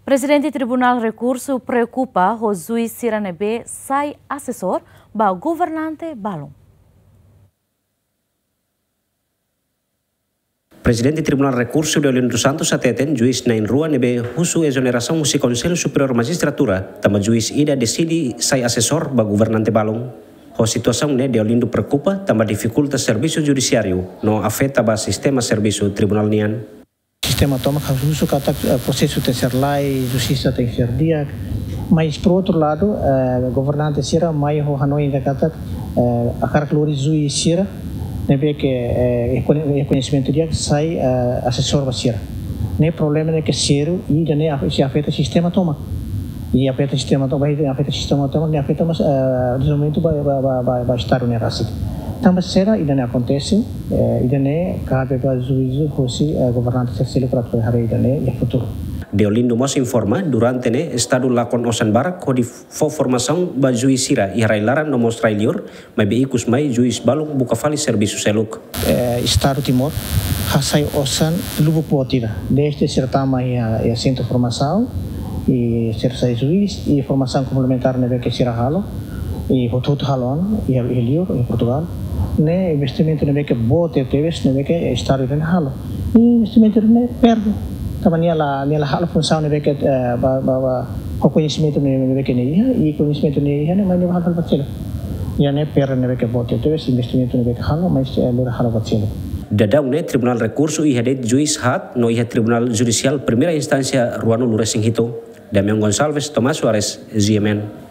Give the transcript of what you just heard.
Presidente Tribunal Recurso preocupa o juiz Siranebe sai assessor ba governante balong. Presidente Tribunal Recurso Deolindo dos Santos ateten juiz Nain Rua nebe husu exoneração si Conselho Superior Magistratura tama juiz ida decidi sai assessor ba governante balong. A situação ne Deolindo preocupa tama dificulta serviço judiciário no afeta ba sistema serviço tribunal nian. Sistema toma uso kata processo tem ser lei, justiça tem ser dia, mas por outro lado, governante sira mai ho Hanoi ainda kata a característica juiz sira nebe que conhecimento dia sai assessor basira. Ne problema é que siro e ne se afeta sistema toma. E afeta sistema toma, afeta sistema toma, ne afeta mas desenvolvimento vai estar nerasi. Também será ainda não acontece, ainda não cabe para o juízo fosse governante terceiro para poder ainda não é futuro. Deolindo mas informa durante ne estado lakon osan barak ko di formação ba juiz sira e railaran no mostra ilior, mas beikus mai juiz balung buka fali serviço seluk. Estado Timor hasai osan lubu potira. Desde certama e centro formação e ser juiz e formação complementar nebe que sira halo e voto halon e ilior em Portugal. Ne investimento nebe que bote teves nebe que estado in halo. E investimento ne perde. Também ela halo função nebe que o conhecimento nebe que neia e conhecimento neia ne mais nebe halo bacelo. E ne perde nebe que bote teves investimento nebe que halo mais lura halo bacelo. Dadang ne Tribunal Recurso ihadet juiz hat no iha Tribunal Judicial Primeira Instância Ruano Lures Singhito. Damian Gonçalves, Tomás Soares, GMN.